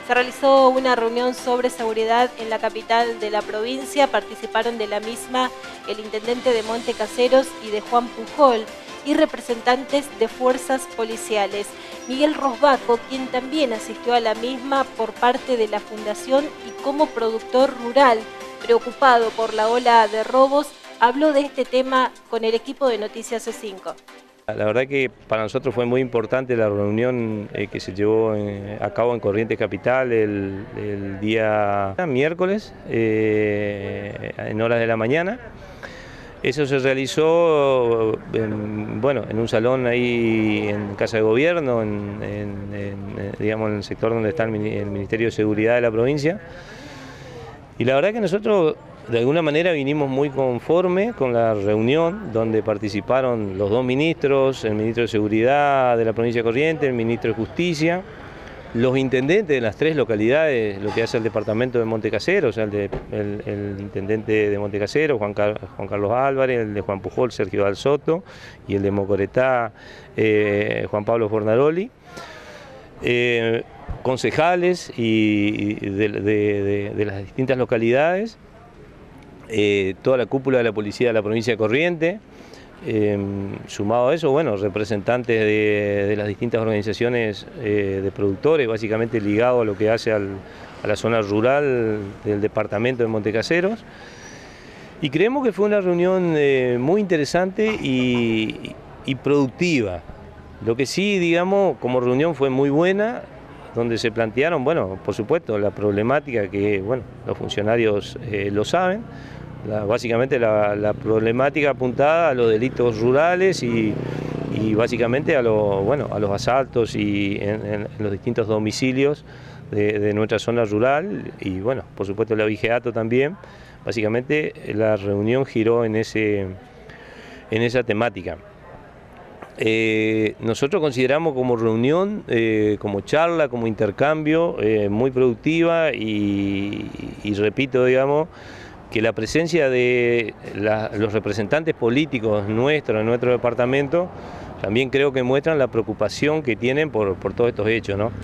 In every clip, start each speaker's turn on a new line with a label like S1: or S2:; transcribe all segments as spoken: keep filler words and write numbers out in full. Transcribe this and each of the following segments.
S1: Se realizó una reunión sobre seguridad en la capital de la provincia. Participaron de la misma el intendente de Monte Caseros y de Juan Pujol y representantes de fuerzas policiales. Miguel Rosbaco, quien también asistió a la misma por parte de la Fundación y como productor rural, preocupado por la ola de robos, habló de este tema con el equipo de Noticias C cinco.
S2: La verdad que para nosotros fue muy importante la reunión eh, que se llevó en, a cabo en Corrientes Capital el, el día miércoles, eh, en horas de la mañana. Eso se realizó en, bueno, en un salón ahí en Casa de Gobierno, en, en, en, digamos, en el sector donde está el Ministerio de Seguridad de la provincia. Y la verdad que nosotros de alguna manera vinimos muy conformes con la reunión donde participaron los dos ministros, el ministro de Seguridad de la provincia de Corrientes, el ministro de Justicia, los intendentes de las tres localidades, lo que hace el departamento de Monte Caseros, o sea, el, de, el, el intendente de Monte Caseros, Juan, Car Juan Carlos Álvarez, el de Juan Pujol, Sergio Dal Soto, y el de Mocoretá, eh, Juan Pablo Fornaroli. Eh, concejales y de, de, de, de las distintas localidades, eh, toda la cúpula de la policía de la provincia de Corrientes, eh, sumado a eso, bueno, representantes de, de las distintas organizaciones eh, de productores, básicamente ligado a lo que hace al, a la zona rural del departamento de Monte Caseros. Y creemos que fue una reunión eh, muy interesante y, y productiva. Lo que sí, digamos, como reunión fue muy buena, donde se plantearon, bueno, por supuesto, la problemática que, bueno, los funcionarios eh, lo saben, la, básicamente la, la problemática apuntada a los delitos rurales y, y básicamente a, lo, bueno, a los asaltos y en, en, en los distintos domicilios de, de nuestra zona rural y, bueno, por supuesto el abigeato también. Básicamente la reunión giró en, ese, en esa temática. Eh, nosotros consideramos como reunión, eh, como charla, como intercambio, eh, muy productiva y, y repito, digamos, que la presencia de la, los representantes políticos nuestros, en nuestro departamento, también creo que muestran la preocupación que tienen por, por todos estos hechos, ¿no?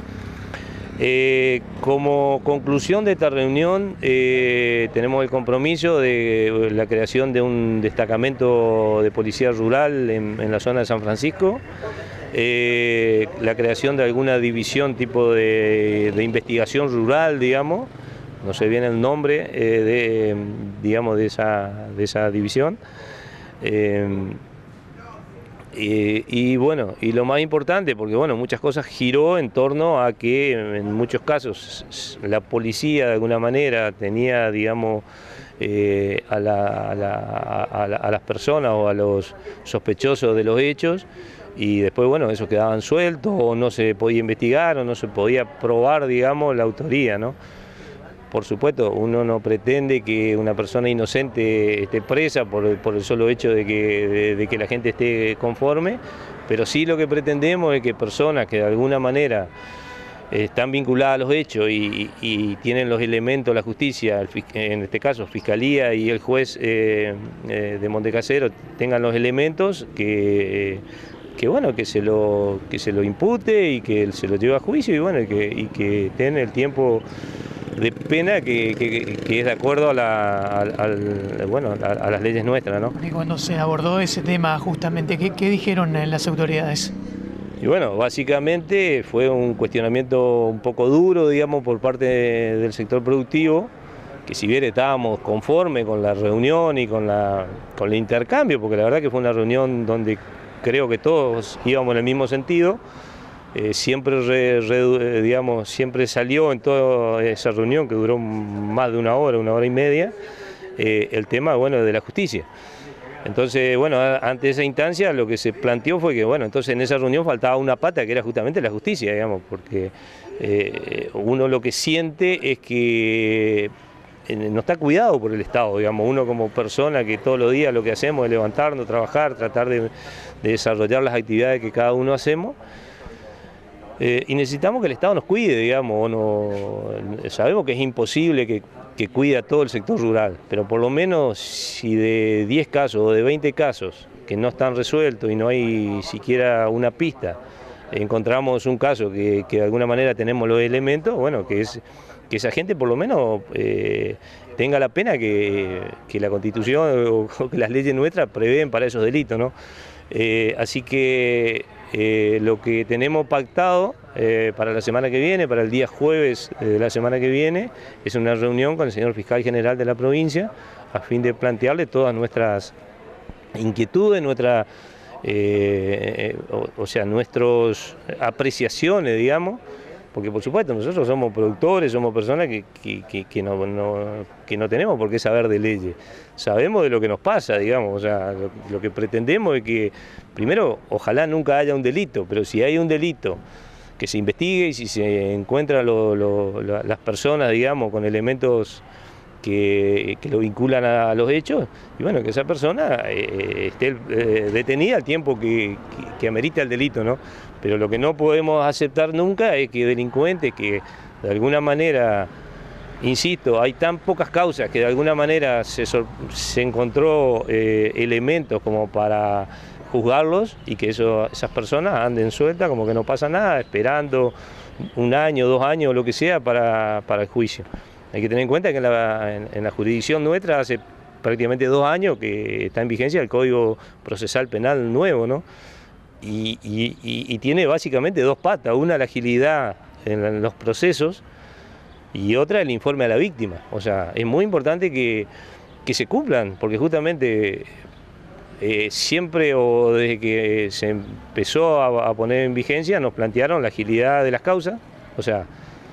S2: Eh, como conclusión de esta reunión eh, tenemos el compromiso de la creación de un destacamento de policía rural en, en la zona de San Francisco, eh, la creación de alguna división tipo de, de investigación rural, digamos, no sé bien el nombre eh, de, digamos, de, esa, de esa división. Eh, Y, y bueno, y lo más importante, porque bueno, muchas cosas giró en torno a que en muchos casos la policía de alguna manera tenía, digamos, eh, a, la, a, la, a, la, a las personas o a los sospechosos de los hechos y después, bueno, esos quedaban sueltos o no se podía investigar o no se podía probar, digamos, la autoría, ¿no? Por supuesto, uno no pretende que una persona inocente esté presa por, por el solo hecho de que, de, de que la gente esté conforme, pero sí lo que pretendemos es que personas que de alguna manera están vinculadas a los hechos y, y tienen los elementos, la justicia, en este caso Fiscalía y el juez eh, eh, de Monte Caseros, tengan los elementos que... que bueno, que se lo que se lo impute y que se lo lleve a juicio y bueno, y que, y que tenga el tiempo de pena que, que, que es de acuerdo a, la, a, al, bueno, a, a las leyes nuestras, ¿no?
S3: Y cuando se abordó ese tema justamente, ¿qué, qué dijeron las autoridades?
S2: Y bueno, básicamente fue un cuestionamiento un poco duro, digamos, por parte del sector productivo, que si bien estábamos conformes con la reunión y con, la, con el intercambio, porque la verdad que fue una reunión donde creo que todos íbamos en el mismo sentido, eh, siempre, re, re, digamos, siempre salió en toda esa reunión que duró más de una hora, una hora y media, eh, el tema, bueno, de la justicia. Entonces, bueno, ante esa instancia lo que se planteó fue que, bueno, entonces en esa reunión faltaba una pata que era justamente la justicia, digamos, porque eh, uno lo que siente es que no está cuidado por el Estado, digamos, uno como persona que todos los días lo que hacemos es levantarnos, trabajar, tratar de, de desarrollar las actividades que cada uno hacemos, eh, y necesitamos que el Estado nos cuide, digamos, no, sabemos que es imposible que, que cuide a todo el sector rural, pero por lo menos si de diez casos o de veinte casos que no están resueltos y no hay siquiera una pista, encontramos un caso que, que de alguna manera tenemos los elementos, bueno, que es que esa gente por lo menos eh, tenga la pena que, que la Constitución o, o que las leyes nuestras prevén para esos delitos, ¿no? Eh, así que eh, lo que tenemos pactado eh, para la semana que viene, para el día jueves de la semana que viene, es una reunión con el señor fiscal general de la provincia a fin de plantearle todas nuestras inquietudes, nuestra, eh, o, o sea, nuestras apreciaciones, digamos, porque por supuesto nosotros somos productores, somos personas que, que, que, que, no, no, que no tenemos por qué saber de leyes, sabemos de lo que nos pasa, digamos, o sea, lo, lo que pretendemos es que, primero, ojalá nunca haya un delito, pero si hay un delito, que se investigue y si se encuentran lo, lo, las personas, digamos, con elementos que, que lo vinculan a, a los hechos, y bueno, que esa persona eh, esté eh, detenida al tiempo que, que, que amerita el delito, ¿no? Pero lo que no podemos aceptar nunca es que delincuentes que de alguna manera, insisto, hay tan pocas causas que de alguna manera se, se encontró eh, elementos como para juzgarlos y que eso, esas personas anden sueltas como que no pasa nada, esperando un año, dos años, lo que sea para, para el juicio. Hay que tener en cuenta que en la, en, en la jurisdicción nuestra hace prácticamente dos años que está en vigencia el Código Procesal Penal nuevo, ¿no? Y, y, y tiene básicamente dos patas, una la agilidad en los procesos y otra el informe a la víctima. O sea, es muy importante que, que se cumplan, porque justamente eh, siempre o desde que se empezó a, a poner en vigencia nos plantearon la agilidad de las causas. O sea,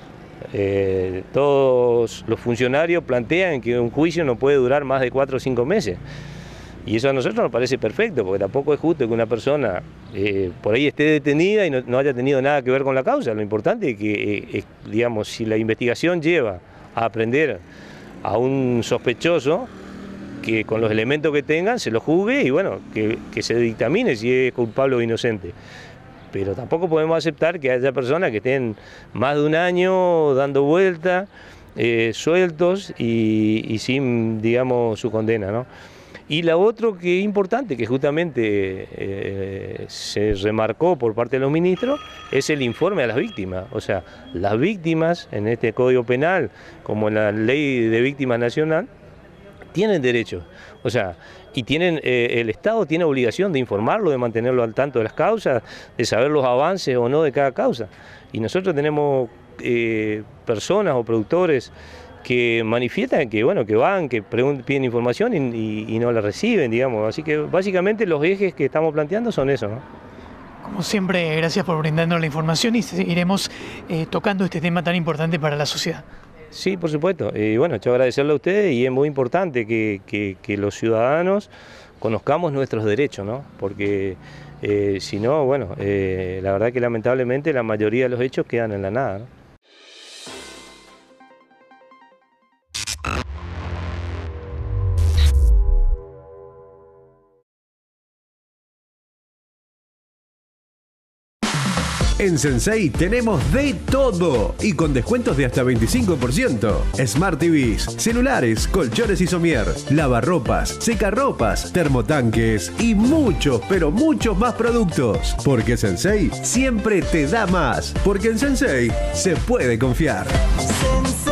S2: eh, todos los funcionarios plantean que un juicio no puede durar más de cuatro o cinco meses. Y eso a nosotros nos parece perfecto, porque tampoco es justo que una persona eh, por ahí esté detenida y no, no haya tenido nada que ver con la causa. Lo importante es que, eh, es, digamos, si la investigación lleva a aprender a un sospechoso, que con los elementos que tengan se lo juzgue y bueno, que, que se dictamine si es culpable o inocente. Pero tampoco podemos aceptar que haya personas que estén más de un año dando vuelta, eh, sueltos y, y sin, digamos, su condena, ¿no? Y la otra que es importante, que justamente eh, se remarcó por parte de los ministros, es el informe a las víctimas. O sea, las víctimas en este Código Penal, como en la Ley de Víctimas Nacional, tienen derechos. O sea, y tienen eh, el Estado tiene obligación de informarlo, de mantenerlo al tanto de las causas, de saber los avances o no de cada causa. Y nosotros tenemos eh, personas o productores que manifiestan que bueno que van, que piden información y, y, y no la reciben, digamos. Así que básicamente los ejes que estamos planteando son eso, ¿no?
S3: Como siempre, gracias por brindarnos la información y seguiremos eh, tocando este tema tan importante para la sociedad.
S2: Sí, por supuesto. Y bueno, yo agradecerle a ustedes y es muy importante que, que, que los ciudadanos conozcamos nuestros derechos, ¿no? Porque eh, si no, bueno, eh, la verdad que lamentablemente la mayoría de los hechos quedan en la nada, ¿no?
S4: En Sensei tenemos de todo y con descuentos de hasta veinticinco por ciento. Smart T Vs, celulares, colchones y somier, lavarropas, secarropas, termotanques y muchos, pero muchos más productos. Porque Sensei siempre te da más. Porque en Sensei se puede confiar. Sensei.